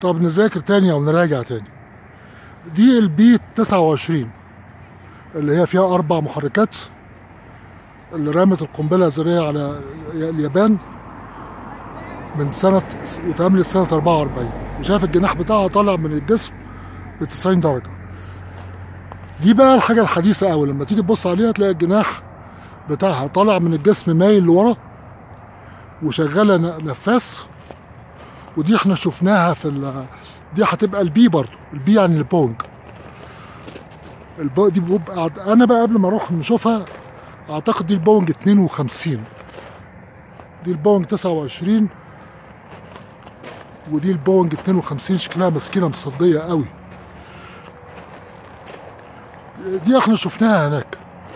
طب نذاكر تاني او نراجع تاني. دي البي 29 اللي هي فيها 4 محركات، اللي رمت القنبله الذريه على اليابان من سنه وتعمل سنه 44، وشايف الجناح بتاعها طالع من الجسم ب 90 درجه. دي بقى الحاجه الحديثه قوي، لما تيجي تبص عليها تلاقي الجناح بتاعها طالع من الجسم مايل لورا وشغاله نفاث. ودي احنا شفناها دي هتبقى البي برضو، البي يعني البونج. دي بيبقى انا بقى قبل ما اروح نشوفها اعتقد دي البونج 52، دي البونج 29 ودي البونج 52. شكلها مسكينه مصديه قوي. دي احنا شفناها هناك.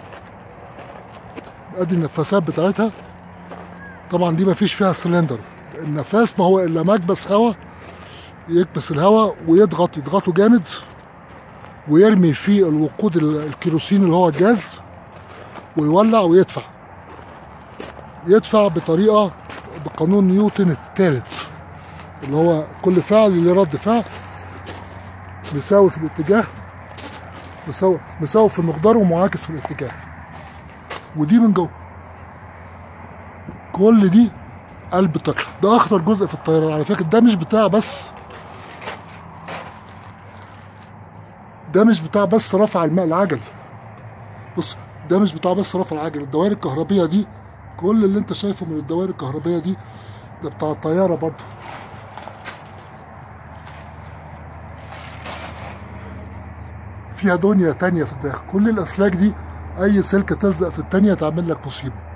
ادي النفاثات بتاعتها. طبعا دي مفيش فيها سلندر، النفاث ما هو الا مكبس هواء يكبس الهواء يضغطه جامد ويرمي فيه الوقود الكيروسين اللي هو الجاز ويولع يدفع بطريقه بقانون نيوتن الثالث، اللي هو كل فعل له رد فعل مساوي في الاتجاه، مساوي في المقدار ومعاكس في الاتجاه. ودي من جوه كل دي قلب الطيارة. ده اخطر جزء في الطيران على فكره. ده مش بتاع بس رفع الماء العجل. بص ده مش بتاع بس رفع العجل. الدوائر الكهربيه دي، كل اللي انت شايفه من الدوائر الكهربيه دي ده بتاع الطياره برضه. فيها دنيا تانية في الداخل. كل الاسلاك دي اي سلكه تلزق في التانية تعمل لك مصيبه.